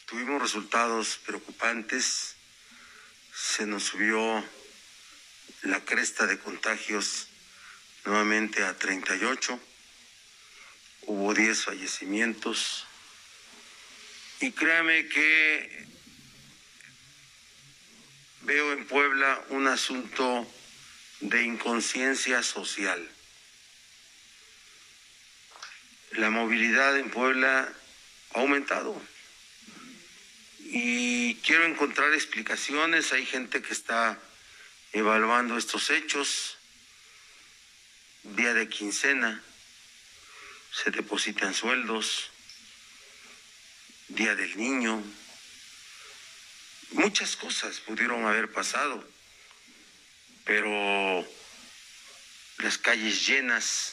Tuvimos resultados preocupantes, se nos subió la cresta de contagios nuevamente a 38, hubo 10 fallecimientos y créame que veo en Puebla un asunto de inconsciencia social. La movilidad en Puebla ha aumentado y quiero encontrar explicaciones. Hay gente que está evaluando estos hechos. Día de quincena, se depositan sueldos, Día del Niño, muchas cosas pudieron haber pasado, pero las calles llenas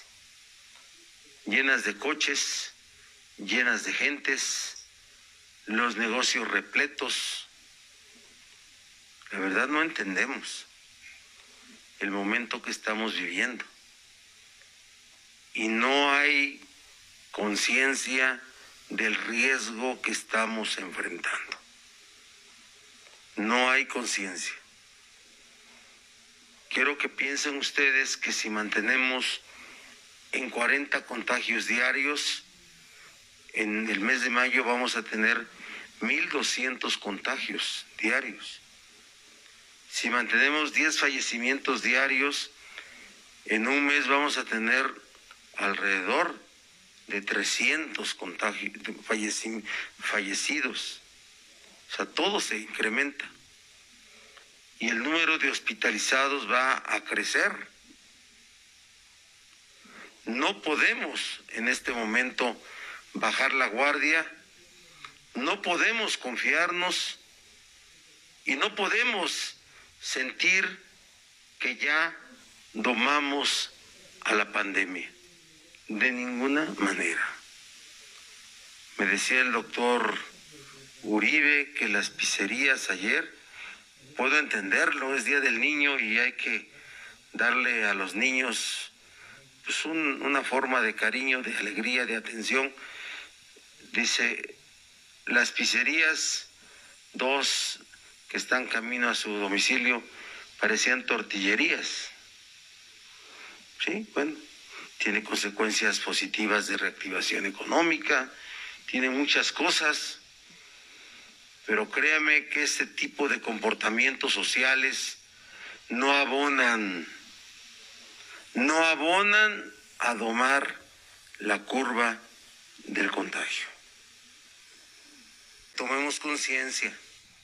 de coches, llenas de gentes, los negocios repletos. La verdad no entendemos el momento que estamos viviendo y no hay conciencia del riesgo que estamos enfrentando. No hay conciencia. Quiero que piensen ustedes que si mantenemos en 40 contagios diarios, en el mes de mayo vamos a tener 1,200 contagios diarios. Si mantenemos 10 fallecimientos diarios, en un mes vamos a tener alrededor de 300 fallecidos. O sea, todo se incrementa. Y el número de hospitalizados va a crecer. No podemos en este momento bajar la guardia, no podemos confiarnos y no podemos sentir que ya domamos a la pandemia. De ninguna manera. Me decía el doctor Uribe que las pizzerías ayer, puedo entenderlo, es Día del Niño y hay que darle a los niños pues una forma de cariño, de alegría, de atención. Dice, las pizzerías, 2 que están camino a su domicilio, parecían tortillerías. Sí, bueno, tiene consecuencias positivas de reactivación económica, tiene muchas cosas, pero créame que este tipo de comportamientos sociales no abonan a domar la curva del contagio. Tomemos conciencia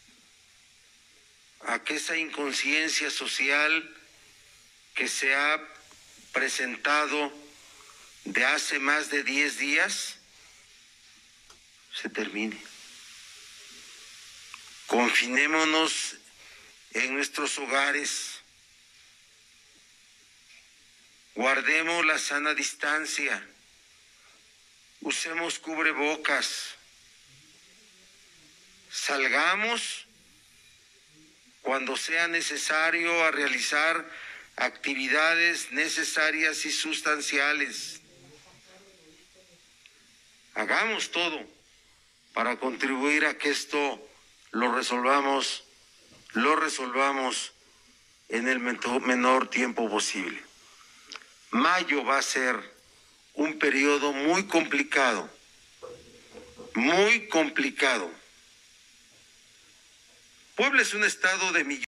a que esa inconsciencia social que se ha presentado de hace más de 10 días se termine. Confinémonos en nuestros hogares, guardemos la sana distancia, usemos cubrebocas, salgamos cuando sea necesario a realizar actividades necesarias y sustanciales. Hagamos todo para contribuir a que esto lo resolvamos en el menor tiempo posible. Mayo va a ser un periodo muy complicado. Puebla es un estado de millones.